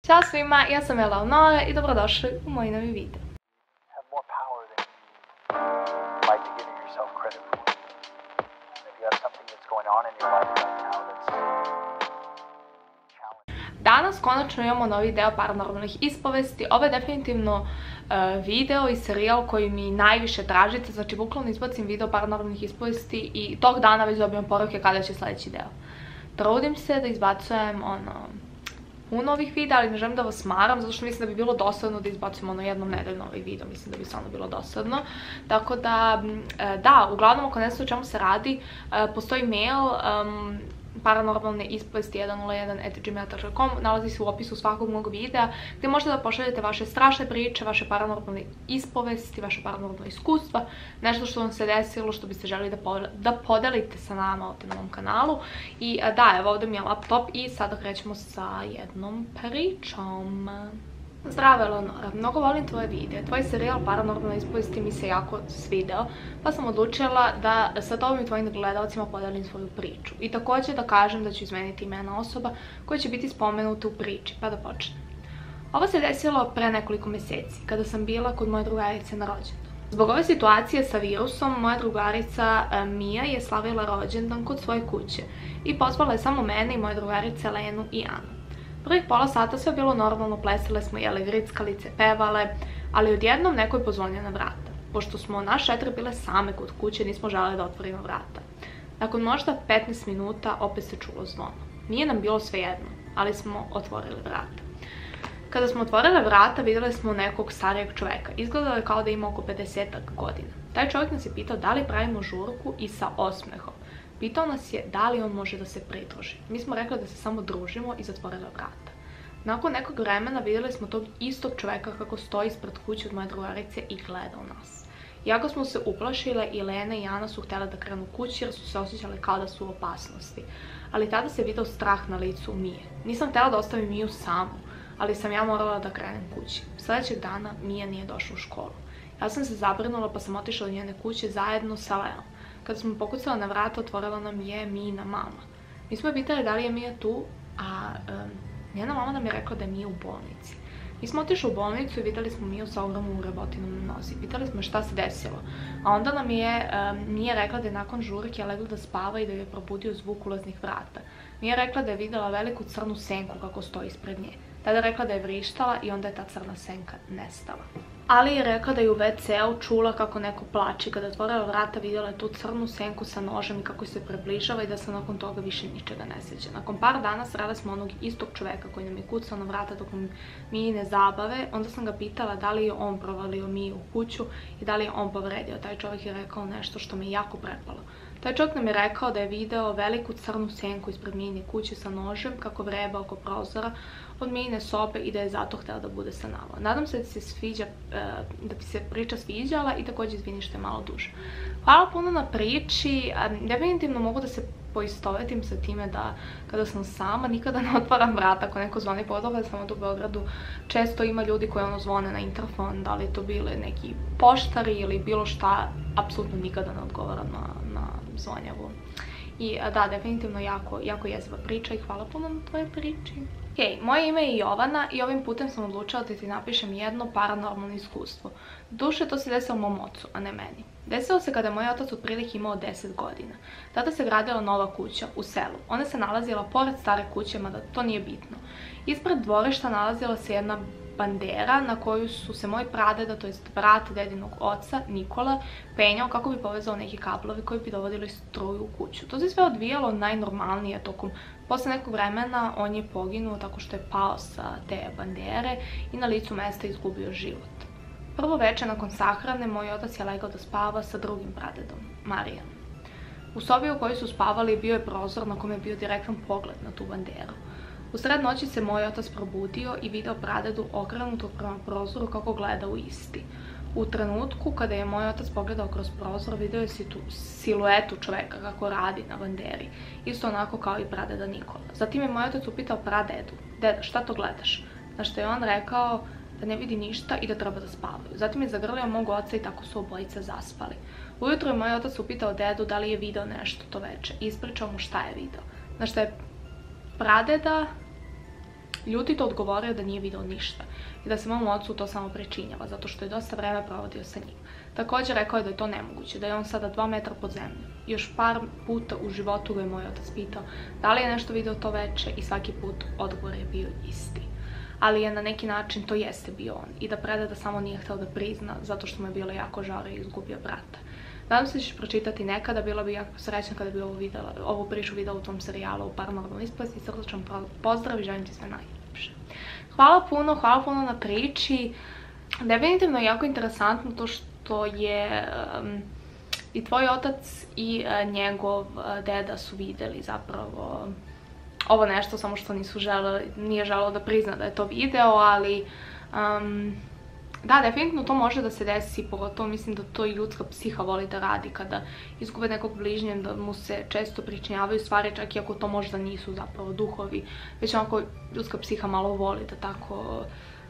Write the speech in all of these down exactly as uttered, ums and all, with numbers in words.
Ćao svima, ja sam Eleonora i dobrodošli u moj novi video. Danas konačno imamo novi deo paranormalnih ispovesti. Ovo je definitivno uh, video i serijal koji mi najviše tražite, znači bukvalno izbacim video paranormalnih ispovesti i tog dana već dobijem poruke kada će sljedeći deo. Trudim se da izbacujem ono puno ovih videa, ali ne želim da vas smaram, zato što mislim da bi bilo dosadno da izbacimo ono jednom nedeljno ovaj video, mislim da bi stvarno bilo dosadno. Tako da, da, uglavnom ako ne znate o čemu se radi, postoji mail um, paranormalne ispovesti jedan nula jedan at gmail dot com, nalazi se u opisu svakog mog videa, gdje možete da pošaljete vaše strašne priče, vaše paranormalne ispovesti, vaše paranormalne iskustva, nešto što vam se desilo, što biste želi da, da podelite sa nama ovdje na mom kanalu. I da, evo ovdje mi je laptop i sada krećemo sa jednom pričom. Zdravo Eleonora, mnogo volim tvoje videe, tvoj serijal paranormalne ispovesti mi se jako svideo, pa sam odlučila da sa tobom i tvojim gledalcima podelim svoju priču. I također da kažem da ću izmeniti imena osoba koje će biti spomenute u priči, pa da počnem. Ovo se desilo pre nekoliko mjeseci, kada sam bila kod moje drugarice na rođendan. Zbog ove situacije sa virusom, moja drugarica Mija je slavila rođendan kod svoje kuće i pozvala je samo mene i moje drugarice Lenu i Anu. Prvih pola sata sve bilo normalno, plesale smo, jele grickalice, pevale, ali odjednom neko je pozvonio na vrata. Pošto smo naš četiri bile same kod kuće, nismo želeli da otvorimo vrata. Nakon možda petnaest minuta opet se čulo zvono. Nije nam bilo svejedno, ali smo otvorili vrata. Kada smo otvorili vrata, vidjeli smo nekog starijeg čoveka. Izgledalo je kao da ima oko pedesetak godina. Taj čovjek nas je pitao da li pravimo žurku i sa osmehom. Pitao nas je da li on može da se pridruži. Mi smo rekli da se samo družimo i zatvorili vrata. Nakon nekog vremena vidjeli smo tog istog čovjeka kako stoji ispred kuće od moje drugarice i gleda u nas. Jako smo se uplašile i Lena i Ana su htjele da krenu kući jer su se osjećali kao da su u opasnosti. Ali tada se vidio strah na licu Mije. Nisam htjela da ostavim Miju samu, ali sam ja morala da krenem kući. Sljedećeg dana Mija nije došla u školu. Ja sam se zabrinula pa sam otišla do njene kuće zajedno sa Leom. Kada smo pokucali na vrata, otvorila nam je Mijina mama. Mi smo je pitali da li je Mija tu, a um, njena mama nam je rekla da je Mija u bolnici. Mi smo otišli u bolnicu i vidjeli smo Miju sa ogromnom rebotinom na nozi. Pitali smo šta se desilo. A onda nam je um, Mija rekla da je nakon žurke legla da spava i da je probudio zvuk ulaznih vrata. Mija je rekla da je vidjela veliku crnu senku kako stoji ispred nje. Tada je rekla da je vrištala i onda je ta crna senka nestala. Ali je rekla da je u ve ce-u čula kako neko plače. Kada je otvorila vrata vidjela je tu crnu senku sa nožem i kako se približava i da se nakon toga više ničega ne sjeća. Nakon par dana sreli smo onog istog čoveka koji nam je kucao na vrata tokom Mijine zabave. Onda sam ga pitala da li je on provalio Miju u kuću i da li je on povredio. Taj čovjek je rekao nešto što me jako prepalo. Taj čovjek nam je rekao da je video veliku crnu senku ispred Mijine kuće sa nožem kako vreba oko prozora od Mijine sobe i da je zato htjela da bude sa nama. Nadam se da ti se sviđa, da ti se priča sviđala i također izvini što je malo duže. Hvala puno na priči, definitivno mogu da se poistovetim sa time da kada sam sama nikada ne otvaram vrata ako neko zvoni, pogotovo sam u Beogradu često ima ljudi koji ono zvone na interfon, da li to bile neki poštari ili bilo šta, apsolutno nikada ne odgovaram na, na zvonjavu. I da, definitivno jako, jako jeziva priča i hvala puno na tvojoj priči. Ok, moje ime je Jovana i ovim putem sam odlučila da ti napišem jedno paranormalno iskustvo. Duše, to se desilo mom ocu, a ne meni. Desilo se kada je moj otac otprilike imao deset godina. Tada se gradila nova kuća u selu. Ona se nalazila pored stare kuće, mada to nije bitno. Ispred dvorišta nalazila se jedna bandera na koju su se moj pradeda, to jest brat dedinog oca, Nikola, penjao kako bi povezao neki kablovi koji bi dovodili struju u kuću. To se sve odvijalo najnormalnije tokom. Posle nekog vremena on je poginuo tako što je pao sa te bandere i na licu mesta izgubio život. Prvo večer nakon sahrane moj otac je legao da spava sa drugim pradedom, Marijanom. U sobi u kojoj su spavali bio je prozor na kojem je bio direktan pogled na tu banderu. U sred noći se moj otac probudio i video pradedu okrenutog prema prozoru kako gleda u isti. U trenutku kada je moj otac pogledao kroz prozor, video je si tu siluetu čoveka kako radi na banderi, isto onako kao i pradeda Nikola. Zatim je moj otac upitao pradedu, deda, šta to gledaš? Na što je on rekao da ne vidi ništa i da treba da spavaju. Zatim je zagrlio mog oca i tako su obojica zaspali. Ujutro je moj otac upitao dedu da li je video nešto to veče i ispričao mu šta je video. Na što je pradeda ljutito odgovorio da nije video ništa i da se mom ocu to samo pričinjava, zato što je dosta vreme provodio sa njim. Također rekao je da je to nemoguće, da je on sada dva metra pod zemljom. Još par puta u životu ga je moj otac pitao da li je nešto video to veče i svaki put odgovor je bio isti. Ali je na neki način to jeste bio on i da preda da samo nije htio da prizna zato što mu je bilo jako žao i izgubio brata. Nadam se da ćeš pročitati nekada, bila bi jako srećna kada bi ovu, videla, ovu priču videla u tom serijalu u Paranormalnoj ispovesti. Srdačan pozdrav i želim ti sve najljepše. Hvala puno, hvala puno na priči. Definitivno je jako interesantno to što je um, i tvoj otac i uh, njegov uh, deda su videli zapravo ovo nešto, samo što nisu želeli, nije želelo da prizna da je to video, ali um, da, definitivno to može da se desi, pogotovo mislim da to i ljudska psiha voli da radi kada izgube nekog bližnjeg, da mu se često pričinjavaju stvari, čak i ako to možda nisu zapravo duhovi, već onako ljudska psiha malo voli da tako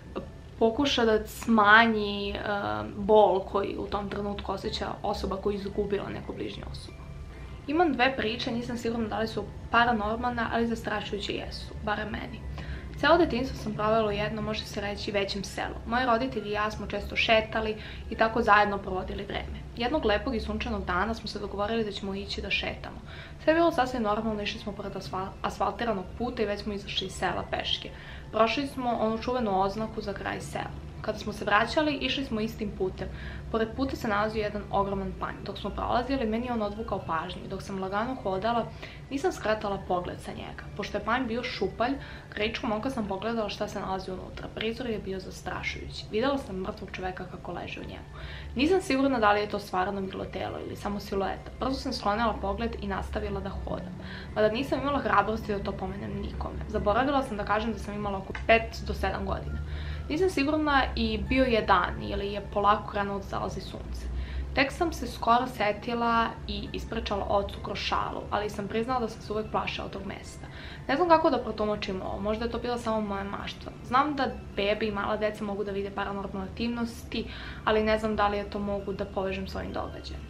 pokuša da smanji uh, bol koji u tom trenutku osjeća osoba koja je izgubila neku bližnju osobu. Imam dve priče, nisam sigurna da li su paranormalne, ali zastrašujuće jesu, barem meni. Celo detinjstvo sam provela u jednom, može se reći, većem selu. Moji roditelji i ja smo često šetali i tako zajedno provodili vreme. Jednog lepog i sunčanog dana smo se dogovorili da ćemo ići da šetamo. Sve je bilo sasvim normalno, išli smo pored asfaltiranog puta i već smo izašli iz sela peške. Prošli smo onu čuvenu oznaku za kraj sela. Kada smo se vraćali, išli smo istim putem. Pored puta se nalazio jedan ogroman panj. Dok smo prolazili, meni je on odvukao pažnju. Dok sam lagano hodala, nisam skretala pogled sa njega. Pošto je panj bio šupalj, krajičkom oka sam pogledala šta se nalazi unutra. Prizor je bio zastrašujući. Videla sam mrtvog čoveka kako leže u njemu. Nisam sigurna da li je to stvarno bilo telo ili samo silueta. Brzo sam sklonila pogled i nastavila da hodam. Mada nisam imala hrabrosti da to pomenem nikome. Zaboravila sam da kažem da sam imala oko pet do sedam godina. Nisam sigurna i bio je dan ili je polako krenuo da zalazi sunce. Tek sam se skoro setila i ispričala ocu kroz šalu, ali sam priznala da sam se uvek plašila tog mesta. Ne znam kako da protumačim ovo, možda je to bila samo moja maštva. Znam da bebe i mala deca mogu da vide paranormalne aktivnosti, ali ne znam da li je to mogu da povežem s ovim događajem.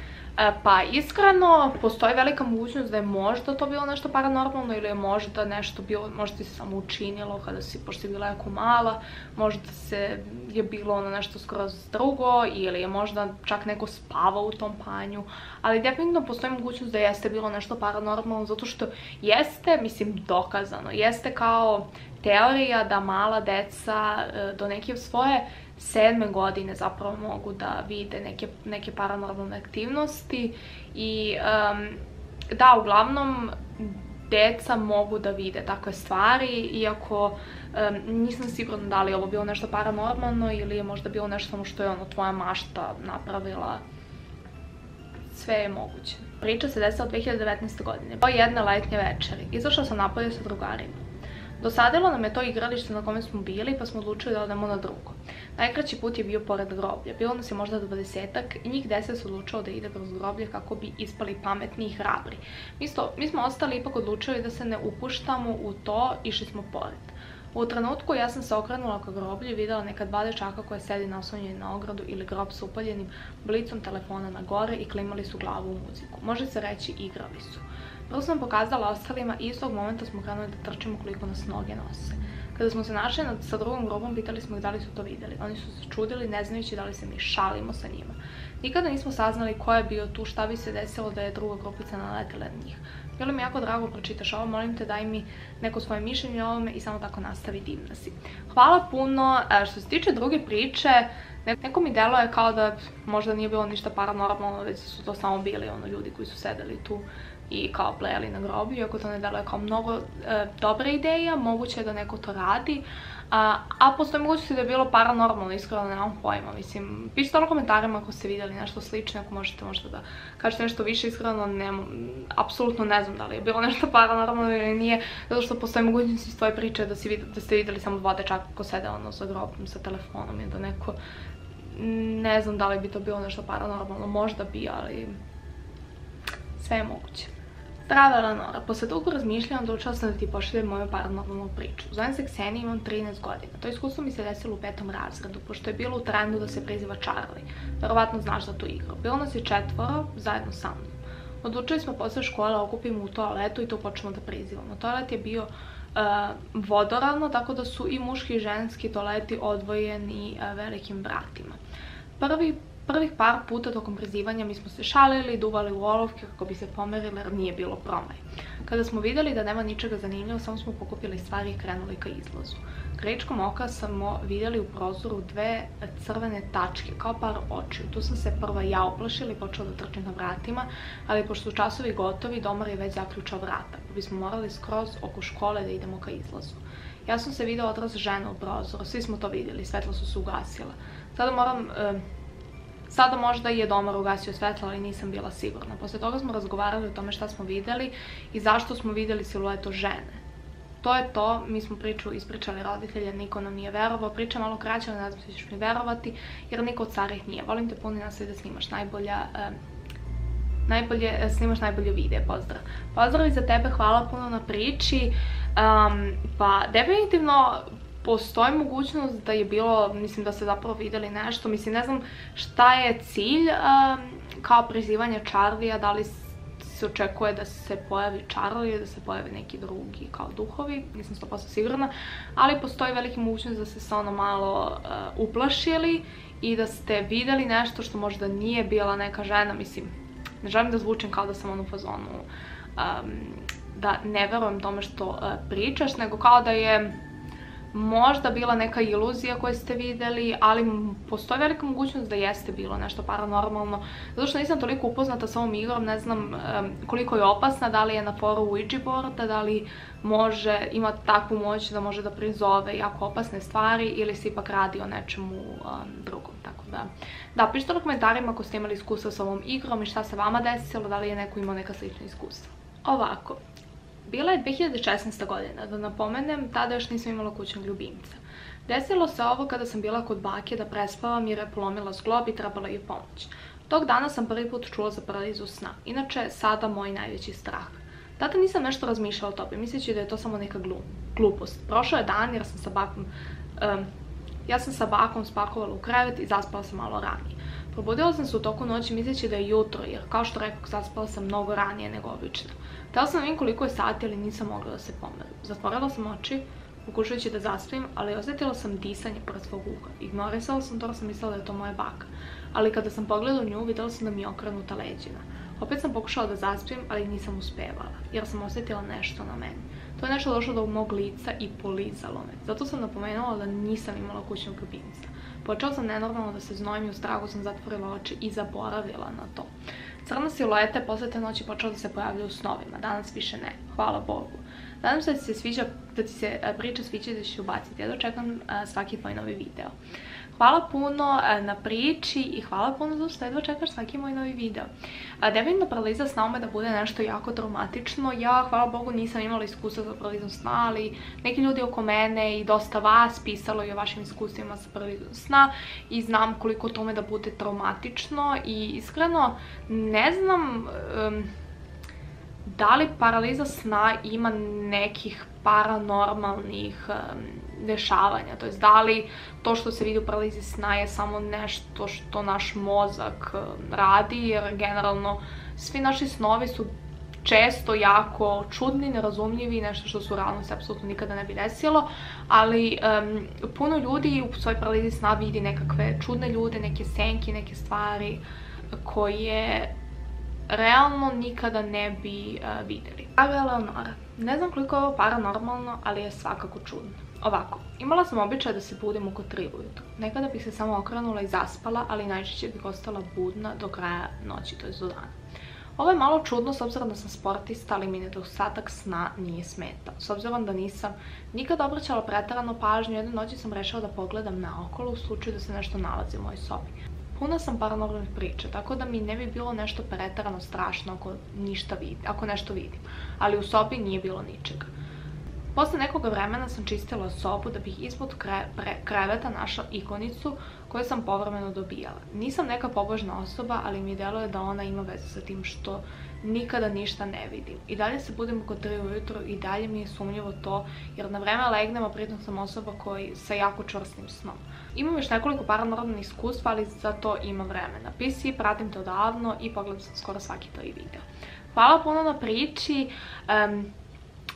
Pa iskreno, postoji velika mogućnost da je možda to bilo nešto paranormalno ili je možda nešto bilo, možda ti se samo učinilo kada si, pošto je bila jako mala, možda se je bilo ono nešto skroz drugo ili je možda čak neko spavao u tom panju, ali definitivno postoji mogućnost da jeste bilo nešto paranormalno zato što jeste, mislim, dokazano, jeste kao teorija da mala deca do neke svoje sedme godine zapravo mogu da vide neke, neke paranormalne aktivnosti i um, da, uglavnom deca mogu da vide takve stvari, iako um, nisam sigurna da li je ovo bilo nešto paranormalno ili je možda bilo nešto samo što je ono tvoja mašta napravila. Sve je moguće. Priča se desila dve hiljade devetnaeste. godine. Po jedne letnje večeri. Izašla sam napolje sa drugarima. Dosadilo nam je to igralište na kome smo bili, pa smo odlučili da odemo na drugo. Najkraći put je bio pored groblja. Bilo nas je možda dvadesetak i njih deset se odlučilo da ide kroz groblje kako bi ispali pametni i hrabri. Mi, sto, mi smo ostali ipak odlučili da se ne upuštamo u to, išli smo pored. U trenutku ja sam se okrenula ka groblju i videla neka dva dečaka koja sedi naslonjeni na ogradu ili grob sa upaljenim blicom telefona na gore i klimali su glavu u muziku. Može se reći, igrali su. Prvo sam pokazala ostalima i istog momenta smo krenuli da trčimo koliko nas noge nose. Kada smo se našli sa drugom grobom, pitali smo ih da li su to videli. Oni su se čudili, ne znajući da li se mi šalimo sa njima. Nikada nismo saznali ko je bio tu, šta bi se desilo da je druga grupica naletela na njih. Bilo mi jako drago pročitaš ovo, molim te daj mi neko svoje mišljenje o ovome i samo tako nastavi, divna si. Hvala puno. Što se tiče druge priče, neko mi deluje kao da možda nije bilo ništa paranormalno, već su to samo bili ono ljudi koji su sedeli tu i kao plejali na groblju, iako to ne deluje kao mnogo e, dobra ideja, moguće je da neko to radi, a, a postoji mogućnosti da je bilo paranormalno, iskreno nemam pojma, mislim, pišite ono komentarima ako ste vidjeli nešto slično, ako možete možda da kažete nešto više, iskreno ne, apsolutno ne znam da li je bilo nešto paranormalno ili nije, zato što postoji mogućnosti iz tvoje priče da, si, da ste vidjeli samo dva dečaka ko sede ono sa grobom, sa telefonom i da neko, ne znam da li bi to bilo nešto paranormalno, možda bi, ali sve je moguće. Zdravo, Eleonora. Posle dugo razmišljanja odlučila sam da ti pošaljem moju paranormalnu priču. Zovem se Ksenija, imam trinaest godina. To iskustvo mi se desilo u petom razredu, pošto je bilo u trendu da se priziva Charlie. Verovatno znaš za tu igru. Bilo nas je četvoro, zajedno sa mnom. Odlučili smo posle škole okupimo u toaletu i tu počnemo da prizivamo. Toalet je bio vodoravno, tako da su i muški i ženski toaleti odvojeni velikim vratima. Prvi Prvih par puta tokom prezivanja mi smo se šalili, duvali u olovke kako bi se pomerili jer nije bilo promaje. Kada smo vidjeli da nema ničega zanimljivo, samo smo pokupili stvari i krenuli ka izlazu. Krajičkom oka smo vidjeli u prozoru dve crvene tačke, kao par očiju. Tu sam se prva ja uplašila i počela da trčim na vratima, ali pošto su časovi gotovi, domar je već zaključao vrata, pa bismo morali skroz oko škole da idemo ka izlazu. Ja sam se vidio odraz žene u prozoru, svi smo to vidjeli, svetla su se ugasila. Sada moram... Sada možda je domar ugasio svetlo, ali nisam bila sigurna. Posle toga smo razgovarali o tome šta smo vidjeli i zašto smo vidjeli siluetu žene. To je to, mi smo priču ispričali roditelja, niko nam nije verovao. Priča malo kraća, ne znam se ćeš mi verovati, jer niko od starih nije. Volim te puno i nastavi da snimaš najbolja... Eh, najbolje, snimaš najbolje videe, pozdrav. Pozdrav i za tebe, hvala puno na priči. Um, pa definitivno... Postoji mogućnost da je bilo, mislim da ste zapravo vidjeli nešto, mislim ne znam šta je cilj um, kao prizivanje Charlija, da li se očekuje da se pojavi Charlie, da se pojavi neki drugi kao duhovi, nisam sto posto sigurna, ali postoji veliki mogućnost da ste se ono malo uh, uplašili i da ste vidjeli nešto što možda nije bila neka žena, mislim, ne želim da zvučim kao da sam ono u fazonu, um, da ne verujem tome što uh, pričaš, nego kao da je možda bila neka iluzija koju ste vidjeli, ali postoji velika mogućnost da jeste bilo nešto paranormalno. Zato što nisam toliko upoznata s ovom igrom, ne znam um, koliko je opasna, da li je na foru Ouija boarda, da li može, ima takvu moć da može da prizove jako opasne stvari ili se ipak radi o nečemu um, drugom. Tako da, da, pišite u komentarima ako ste imali iskustva s ovom igrom i šta se vama desilo, da li je neko imao neka slična iskustva. Ovako. Bila je dve hiljade šesnaesta godina, da napomenem, tada još nisam imala kućnog ljubimca. Desilo se ovo kada sam bila kod bake da prespavam jer je polomila zglob i trebala je pomoć. Tog dana sam prvi put čula za paralizu sna, inače sada moj najveći strah. Tada nisam nešto razmišljala o tome, misleći da je to samo neka glupost. Prošao je dan jer sam sa bakom, um, ja sam sa bakom spakovala u krevet i zaspala sam malo ranije. Probudila sam se u toku noći misleći da je jutro, jer kao što rekao, zaspala sam mnogo ranije nego obično. Htjela sam da vidim koliko je sati, ali nisam mogla da se pomerim. Zatvorila sam oči, pokušajući da zaspim, ali osjetila sam disanje pored svog uha. Ignorisala sam to jer sam mislila da je to moja baka. Ali kada sam pogledala u nju, vidjela sam da mi je okrenuta leđina. Opet sam pokušala da zaspim, ali nisam uspevala, jer sam osjetila nešto na meni. To je nešto došlo do mog lica i polizalo me. Zato sam napomenula da nisam imala kućnog ljubimca. Počela sam nenormalno da se znojim i u strahu sam zatvorila oči i zaboravila na to. Crna silueta je posle te noći počela da se pojavlja u snovima, danas više ne, hvala Bogu. Nadam se da ti se, sviđa, da ti se priča sviđa i da ćeš ubaciti, ja dočekam svaki tvoj novi video. Hvala puno na priči i hvala puno zato što jedva čekaš svaki moj novi video. Definitivno paraliza sna ume da bude nešto jako traumatično. Ja, hvala Bogu, nisam imala iskustva za paralizom sna, ali neki ljudi oko mene i dosta vas pisalo i o vašim iskustvima sa paralizom sna i znam koliko tome da bude traumatično i iskreno ne znam um, da li paraliza sna ima nekih paranormalnih um, dešavanja, to jest da li to što se vidi u paralizi sna je samo nešto što naš mozak radi, jer generalno svi naši snovi su često jako čudni, nerazumljivi, nešto što su u realnosti apsolutno nikada ne bi desilo, ali um, puno ljudi u svojoj paralizi sna vidi nekakve čudne ljude, neke senke, neke stvari koje realno nikada ne bi uh, vidjeli. Draga Eleonora, ne znam koliko je ovo paranormalno, ali je svakako čudno. Ovako, imala sam običaj da se budim oko tri ujutro. Nekada bih se samo okrenula i zaspala, ali najčešće bih ostala budna do kraja noći, to je do dana. Ovo je malo čudno s obzirom da sam sportista, ali mi nedostatak sna nije smetao. S obzirom da nisam nikada obraćala preterano pažnju, jedne noći sam rešila da pogledam naokolo u slučaju da se nešto nalazi u mojoj sobi. Puna sam paranormalnih priča, tako da mi ne bi bilo nešto preterano strašno ako, ništa vidim, ako nešto vidim, ali u sobi nije bilo ničega. Posle nekog vremena sam čistila sobu da bih ispod kre, pre, kreveta našla ikonicu koju sam povremeno dobijala. Nisam neka pobožna osoba, ali mi deluje da ona ima veze sa tim što nikada ništa ne vidim. I dalje se budim oko tri ujutro i dalje mi je sumnjivo to, jer na vreme legnem, a pritom sam osoba koji sa jako čvrstim snom. Imam još nekoliko paranormalnih iskustva, ali za to imam vremena. P C, pratim te odavno i pogledam sam skoro svaki tvoj video. Hvala puno na priči. Um,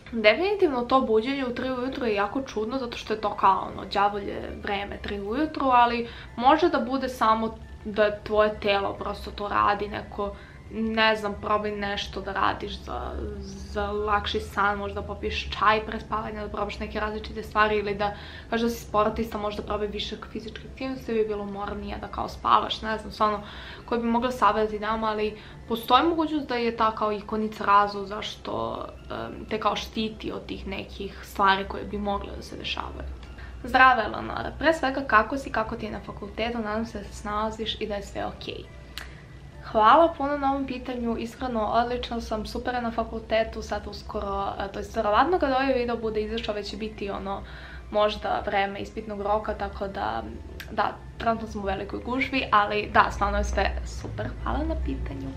Definitivno to buđenje u tri ujutro je jako čudno zato što je to kao ono đavolje vreme tri ujutro, ali može da bude samo da tvoje telo prosto to radi, neko, ne znam, probaj nešto da radiš za, za lakši san, možda popiješ čaj pre spavanja, da probaš neke različite stvari ili da, kažeš da si sportista, možda probaj više fizičke aktivnosti, bi bilo mornije da kao spavaš, ne znam, stvarno, koji bi mogla savjeti dama, ali postoji mogućnost da je ta kao ikonica razlog zašto um, te kao štiti od tih nekih stvari koje bi mogle da se dešavaju. Zdravo, Eleonora, pre svega kako si, kako ti je na fakultetu, nadam se da se snalaziš i da je sve okej. Hvala puno na ovom pitanju, iskreno odlično sam, super je na fakultetu, sad uskoro, to je verovatno kada ovaj video bude izašao već će biti ono možda vreme ispitnog roka, tako da, da, trenutno sam u velikoj gužvi, ali da, stvarno je sve super, hvala na pitanju.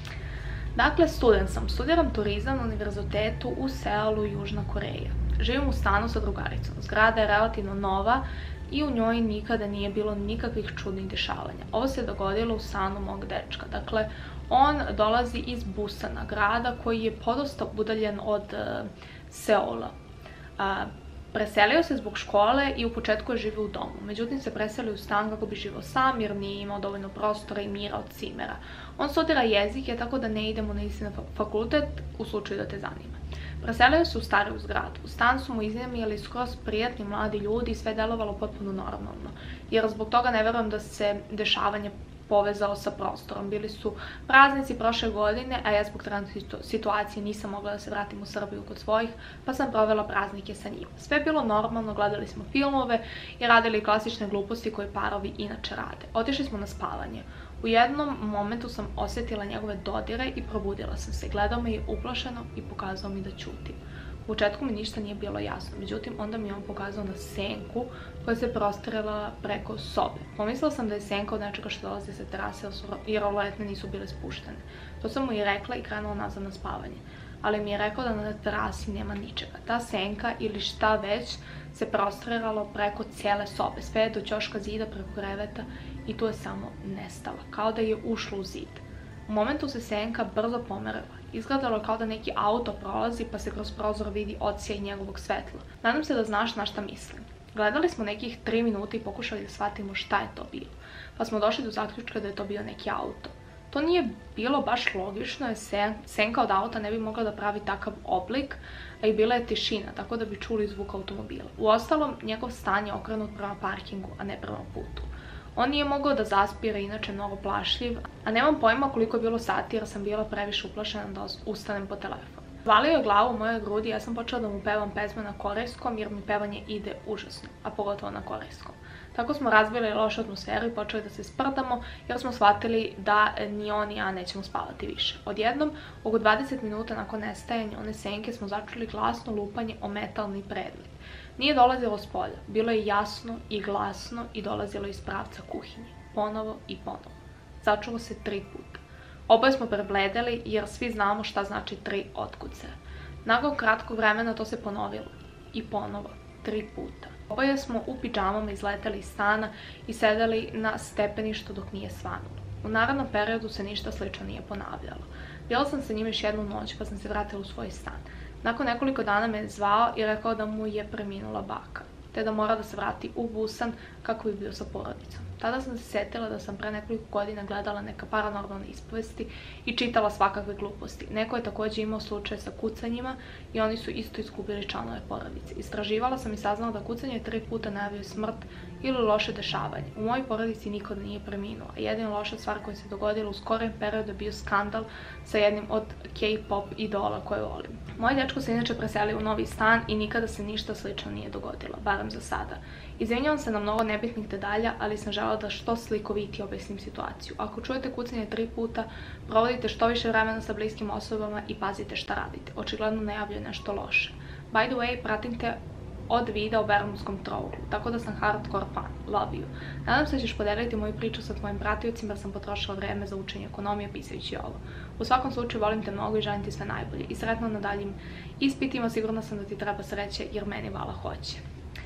Dakle, student sam, studiram turizam na univerzitetu u Seulu, Južna Koreja. Živim u stanu sa drugaricom, zgrada je relativno nova i u njoj nikada nije bilo nikakvih čudnih dešavanja. Ovo se dogodilo u stanu mog dečka. Dakle, on dolazi iz Busana, grada koji je podosta udaljen od uh, Seula. Uh, preselio se zbog škole i u početku je živio u domu. Međutim, se preselio u stan kako bi živio sam jer nije imao dovoljno prostora i mira od cimera. On studira jezike, tako da ne idemo na isti fakultet u slučaju da te zanima. Preselio se u stariju zgradu. U stan su mu iznajmili skroz prijatni mladi ljudi i sve delovalo potpuno normalno. Jer zbog toga ne verujem da se dešavanje povezao sa prostorom. Bili su praznici prošle godine, a ja zbog trenutne situacije nisam mogla da se vratim u Srbiju kod svojih, pa sam provela praznike sa njima. Sve je bilo normalno, gledali smo filmove i radili klasične gluposti koje parovi inače rade. Otišli smo na spavanje. U jednom momentu sam osjetila njegove dodire i probudila sam se. Gledao me je uplašeno i pokazao mi da ćutim. U početku mi ništa nije bilo jasno, međutim onda mi je on pokazao na senku koja se prostirala preko sobe. Pomislila sam da je senka od nečega što dolazi sa terase jer roletne nisu bile spuštene. To sam mu i rekla i krenula nazad na spavanje. Ali mi je rekao da na terasi nema ničega. Ta senka ili šta već se prostriralo preko cijele sobe, sve do ćoška zida preko kreveta i tu je samo nestala, kao da je ušla u zid. U momentu se senka brzo pomerila. Izgledalo je kao da neki auto prolazi pa se kroz prozor vidi odsjaj njegovog svetla. Nadam se da znaš na šta mislim. Gledali smo nekih tri minuta i pokušali da shvatimo šta je to bilo. Pa smo došli do zaključka da je to bio neki auto. To nije bilo baš logično jer sen, senka od auta ne bi mogla da pravi takav oblik, a i bila je tišina, tako da bi čuli zvuk automobila. Uostalom, njegov stan je okrenut prema parkingu, a ne prema putu. On nije mogao da zaspira, inače mnogo plašljiv, a nemam pojma koliko je bilo sati jer sam bila previše uplašena da ustanem po telefon. Valio je glavu u mojoj grudi i ja sam počela da mu pevam pesme na korejskom jer mi pevanje ide užasno, a pogotovo na korejskom. Tako smo razbili lošu atmosferu i počeli da se sprdamo jer smo shvatili da ni on ni ja nećemo spavati više. Odjednom, oko dvadeset minuta nakon nestajanja one senke smo začuli glasno lupanje o metalni predmet. Nije dolazilo s polja, bilo je jasno i glasno i dolazilo iz pravca kuhinje. Ponovo i ponovo. Začulo se tri puta. Oboje smo prebledeli jer svi znamo šta znači tri otkucaja. Nakon kratkog vremena to se ponovilo. I ponovo. Tri puta. Oboje smo u pidžamama izleteli iz stana i sedeli na stepeništu dok nije svanulo. U narednom periodu se ništa slično nije ponavljalo. Bila sam sa njim još jednu noć pa sam se vratila u svoj stan. Nakon nekoliko dana me je zvao i rekao da mu je preminula baka, te da mora da se vrati u Busan kako bi bio sa porodicom. Tada sam se sjetila da sam pre nekoliko godina gledala neka paranormalne ispovesti i čitala svakakve gluposti. Neko je također imao slučaj sa kucanjima i oni su isto izgubili članove porodice. Istraživala sam i saznala da kucanje tri puta najavljuje smrt ili loše dešavanje. U mojoj porodici niko nije preminuo, a jedina loša stvar koja se dogodila u skorijem periodu je bio skandal sa jednim od K-pop idola koje volim. Moj dečko se inače preselio u novi stan i nikada se ništa slično nije dogodilo, barem za sada. Izvinjavam se na mnogo nebitnih detalja, ali sam želela da što slikovitije objasnim situaciju. Ako čujete kucanje tri puta, provodite što više vremena sa bliskim osobama i pazite šta radite. Očigledno najavljuje nešto loše. By the way, pratim te od videa o Bermudskom trouglu, tako da sam hardcore fan. Love you. Nadam se da ćeš podeliti moju priču sa tvojim pratiocima jer sam potrošila vreme za učenje ekonomije pisajući ovo. U svakom slučaju volim te mnogo i želim ti sve najbolje i sretno na daljim ispitima, sigurna sam da ti treba sreće jer meni vala hoće.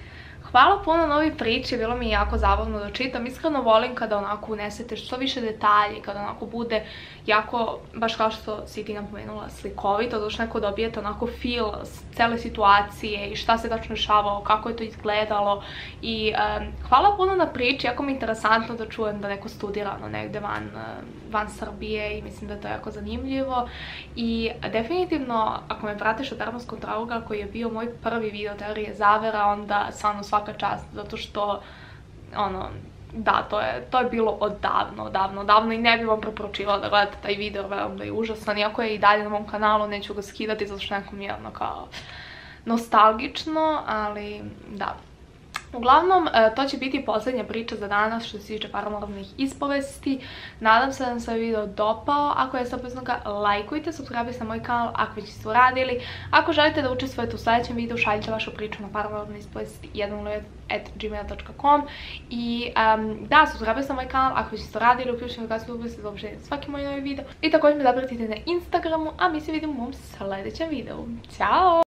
Hvala puno na ovoj priči, bilo mi je jako zabavno da čitam. Iskreno volim kada onako unesete što više detalji, kada onako bude jako, baš kao što si ti napomenula, slikovito, da što neko dobijete onako feel cele situacije i šta se tačno dešavalo, kako je to izgledalo. I um, hvala puno na priči, jako mi je interesantno da čujem da neko studira no, negde van, van Srbije i mislim da je to jako zanimljivo. I definitivno, ako me pratiš od Bermudskog triangla koji je bio moj prvi video teorije zavera, onda stvarno svaka čast, zato što ono, da, to je, to je bilo odavno, odavno, odavno i ne bih vam preporučivala da gledate taj video, verujem da je užasan, iako je i dalje na mom kanalu, neću ga skidati zato što nekom je ono kao nostalgično, ali da. Uglavnom, to će biti posljednja priča za danas što se tiče paranormalnih ispovesti. Nadam se da vam se ovaj video dopao. Ako jeste, obavezno ga lajkujte, subscribe-ite na moj kanal ako već ste uradili. Ako želite da učestvujete u sljedećem videu, šaljite vašu priču na paranormalne ispovesti jedan nula jedan at gmail dot com. I um, da, subscribe-ite na moj kanal ako već ste uradili, uključite notifikaciju da biste dobili svaki moj novi video. I također me zapratite na Instagramu, a mi se vidimo u mom sljedećem videu. Ćao!